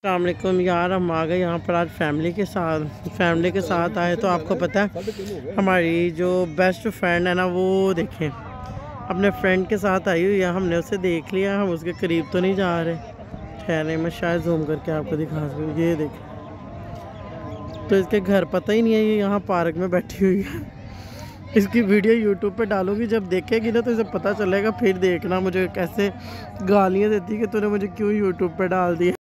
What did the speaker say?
अस्सलामुअलैकुम यार, हम आ गए यहाँ पर आज फैमिली के साथ आए। तो आपको पता है हमारी जो बेस्ट फ्रेंड है ना, वो देखें अपने फ्रेंड के साथ आई हुई है। हमने उसे देख लिया, हम उसके करीब तो नहीं जा रहे। खैर नहीं, मैं शायद जूम करके आपको दिखा सकूँ। ये देखें, तो इसके घर पता ही नहीं है, ये यहाँ पार्क में बैठी हुई है। इसकी वीडियो यूट्यूब पे डालूंगी, जब देखेगी ना तो इसे पता चलेगा। फिर देखना मुझे कैसे गालियाँ देती कि तूने मुझे क्यों यूट्यूब पे डाल दिया।